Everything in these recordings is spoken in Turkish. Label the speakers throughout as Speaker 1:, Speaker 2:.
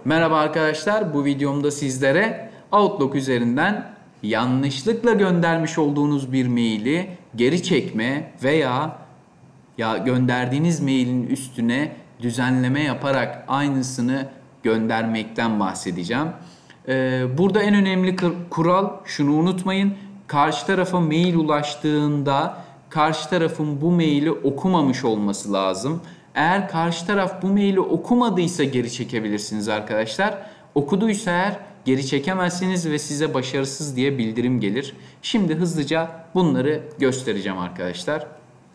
Speaker 1: Merhaba arkadaşlar, bu videomda sizlere Outlook üzerinden yanlışlıkla göndermiş olduğunuz bir maili geri çekme veya gönderdiğiniz mailin üstüne düzenleme yaparak aynısını göndermekten bahsedeceğim. Burada en önemli kural, şunu unutmayın: karşı tarafa mail ulaştığında karşı tarafın bu maili okumamış olması lazım. Eğer karşı taraf bu maili okumadıysa geri çekebilirsiniz arkadaşlar. Okuduysa eğer geri çekemezsiniz ve size başarısız diye bildirim gelir. Şimdi hızlıca bunları göstereceğim arkadaşlar.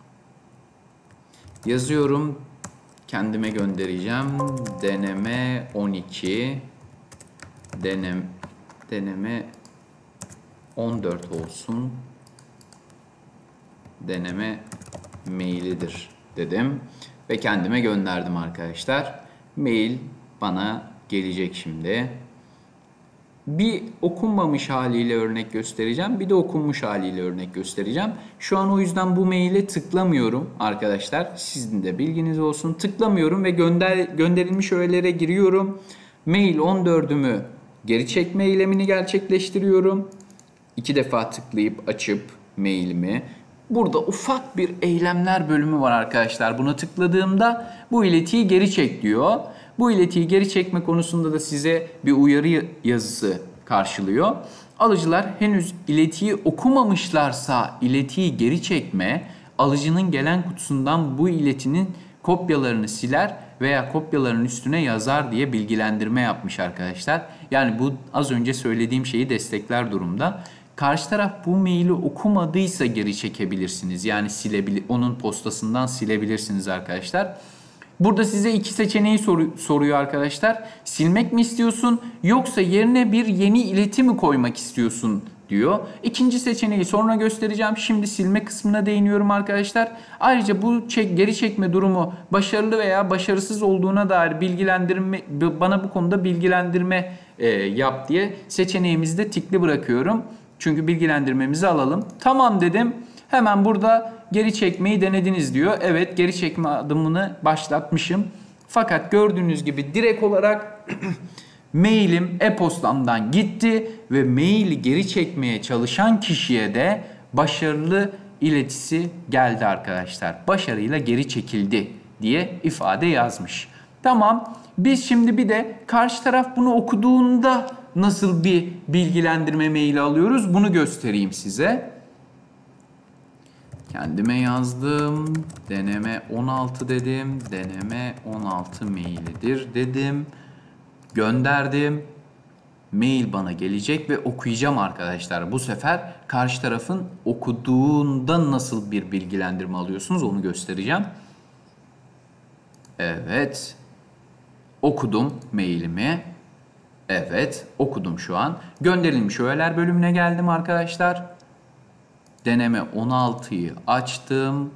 Speaker 1: Yazıyorum, kendime göndereceğim. Deneme 12, deneme 14 olsun. Deneme mailidir dedim ve kendime gönderdim arkadaşlar. Mail bana gelecek şimdi. Bir okunmamış haliyle örnek göstereceğim, bir de okunmuş haliyle örnek göstereceğim. Şu an o yüzden bu maile tıklamıyorum arkadaşlar. Sizin de bilginiz olsun. Tıklamıyorum ve gönderilmiş öğelere giriyorum. Mail 14'ümü geri çekme eylemini gerçekleştiriyorum. 2 defa tıklayıp açıp mailimi. Burada ufak bir eylemler bölümü var arkadaşlar. Buna tıkladığımda bu iletiyi geri çek diyor. Bu iletiyi geri çekme konusunda da size bir uyarı yazısı karşılıyor. Alıcılar henüz iletiyi okumamışlarsa iletiyi geri çekme, alıcının gelen kutusundan bu iletinin kopyalarını siler veya kopyaların üstüne yazar diye bilgilendirme yapmış arkadaşlar. Yani bu az önce söylediğim şeyi destekler durumda. Karşı taraf bu maili okumadıysa geri çekebilirsiniz. Yani onun postasından silebilirsiniz arkadaşlar. Burada size iki seçeneği soruyor arkadaşlar. Silmek mi istiyorsun yoksa yerine bir yeni ileti mi koymak istiyorsun diyor. İkinci seçeneği sonra göstereceğim. Şimdi silme kısmına değiniyorum arkadaşlar. Ayrıca bu geri çekme durumu başarılı veya başarısız olduğuna dair bana bu konuda bilgilendirme yap diye seçeneğimizi de tikli bırakıyorum. Çünkü bilgilendirmemizi alalım. Tamam dedim. Hemen burada geri çekmeyi denediniz diyor. Evet, geri çekme adımını başlatmışım. Fakat gördüğünüz gibi direkt olarak mailim e-postamdan gitti ve maili geri çekmeye çalışan kişiye de başarılı iletisi geldi arkadaşlar. Başarıyla geri çekildi diye ifade yazmış. Tamam. Biz şimdi bir de karşı taraf bunu okuduğunda nasıl bir bilgilendirme maili alıyoruz bunu göstereyim size. Kendime yazdım. Deneme 16 dedim. Deneme 16 mailidir dedim. Gönderdim. Mail bana gelecek ve okuyacağım arkadaşlar. Bu sefer karşı tarafın okuduğunda nasıl bir bilgilendirme alıyorsunuz onu göstereceğim. Evet. Okudum mailimi. Evet, okudum şu an. Gönderilmiş öğeler bölümüne geldim arkadaşlar. Deneme 16'yı açtım.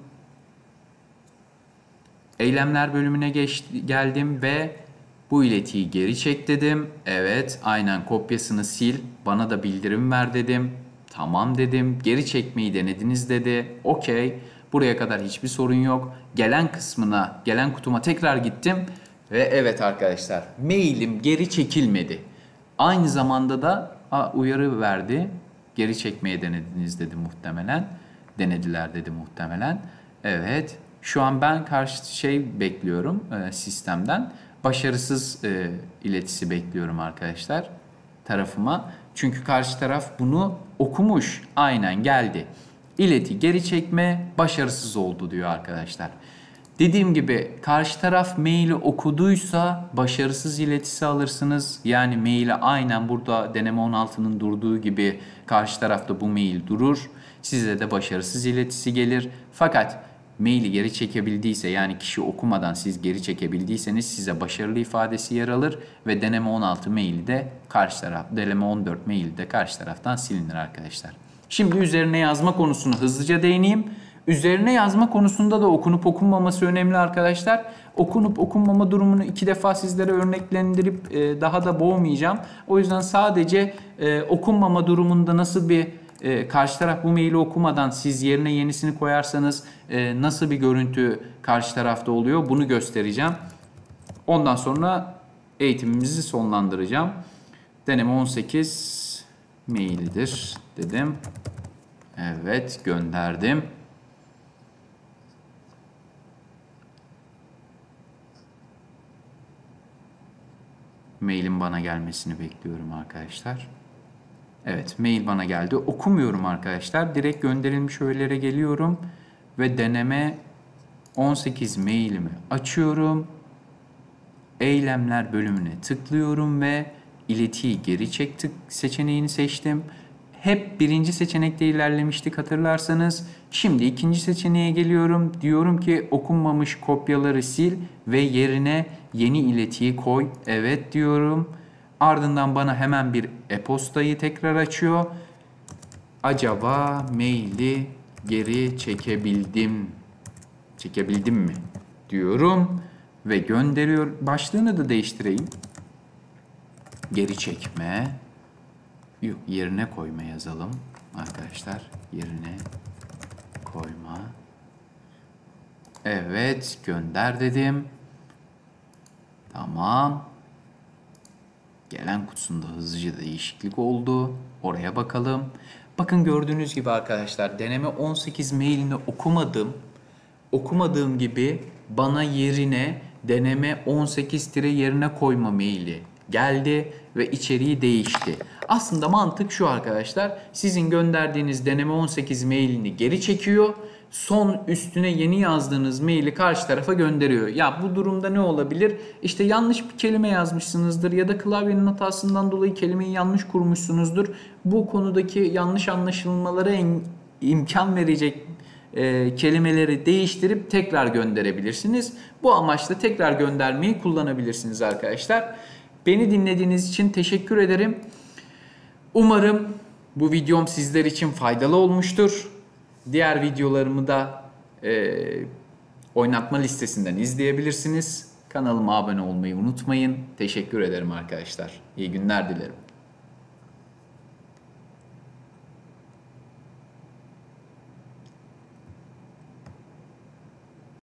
Speaker 1: Eylemler bölümüne geldim ve bu iletiyi geri çek dedim. Evet, aynen kopyasını sil. Bana da bildirim ver dedim. Tamam dedim. Geri çekmeyi denediniz dedi. Okey. Buraya kadar hiçbir sorun yok. Gelen kutuma tekrar gittim. Ve evet arkadaşlar, mailim geri çekilmedi. Aynı zamanda da uyarı verdi. Geri çekmeye denediniz dedi muhtemelen. Denediler dedi muhtemelen. Evet. Şu an ben bekliyorum sistemden. Başarısız iletisi bekliyorum arkadaşlar tarafıma. Çünkü karşı taraf bunu okumuş. Aynen geldi. İleti geri çekme başarısız oldu diyor arkadaşlar. Dediğim gibi karşı taraf maili okuduysa başarısız iletisi alırsınız. Yani maili aynen burada deneme 16'nın durduğu gibi karşı tarafta bu mail durur. Size de başarısız iletisi gelir. Fakat maili geri çekebildiyse, yani kişi okumadan siz geri çekebildiyseniz size başarılı ifadesi yer alır ve deneme 16 maili de deneme 14 maili de karşı taraftan silinir arkadaşlar. Şimdi üzerine yazma konusunu hızlıca değineyim. Üzerine yazma konusunda da okunup okunmaması önemli arkadaşlar. Okunup okunmama durumunu 2 defa sizlere örneklendirip daha da boğmayacağım. O yüzden sadece okunmama durumunda nasıl bir karşı taraf bu maili okumadan siz yerine yenisini koyarsanız nasıl bir görüntü karşı tarafta oluyor bunu göstereceğim. Ondan sonra eğitimimizi sonlandıracağım. Deneme 18 maildir dedim. Evet, gönderdim. Mailin bana gelmesini bekliyorum arkadaşlar. Evet, mail bana geldi. Okumuyorum arkadaşlar. Direkt gönderilmiş öğelere geliyorum ve deneme 18 mailimi açıyorum. Eylemler bölümüne tıklıyorum ve iletiyi geri çek seçeneğini seçtim. Hep birinci seçenekte ilerlemiştik hatırlarsanız. Şimdi ikinci seçeneğe geliyorum. Diyorum ki okunmamış kopyaları sil ve yerine yeni iletiyi koy. Evet diyorum. Ardından bana hemen bir e-postayı tekrar açıyor. Acaba maili geri çekebildim mi diyorum ve gönderiyor. Başlığını da değiştireyim. Geri çekme. Yok, yerine koyma yazalım arkadaşlar. Yerine koyma. Evet, gönder dedim. Tamam. Gelen kutusunda hızlıca değişiklik oldu. Oraya bakalım. Bakın gördüğünüz gibi arkadaşlar deneme 18 mailini okumadığım gibi bana yerine deneme 18 yerine koyma maili geldi ve içeriği değişti. Aslında mantık şu arkadaşlar. Sizin gönderdiğiniz deneme 18 mailini geri çekiyor. Son üstüne yeni yazdığınız maili karşı tarafa gönderiyor. Ya bu durumda ne olabilir? İşte yanlış bir kelime yazmışsınızdır ya da klavyenin hatasından dolayı kelimeyi yanlış kurmuşsunuzdur. Bu konudaki yanlış anlaşılmalara imkan verecek kelimeleri değiştirip tekrar gönderebilirsiniz. Bu amaçla tekrar göndermeyi kullanabilirsiniz arkadaşlar. Beni dinlediğiniz için teşekkür ederim. Umarım bu videom sizler için faydalı olmuştur. Diğer videolarımı da oynatma listesinden izleyebilirsiniz. Kanalıma abone olmayı unutmayın. Teşekkür ederim arkadaşlar. İyi günler dilerim.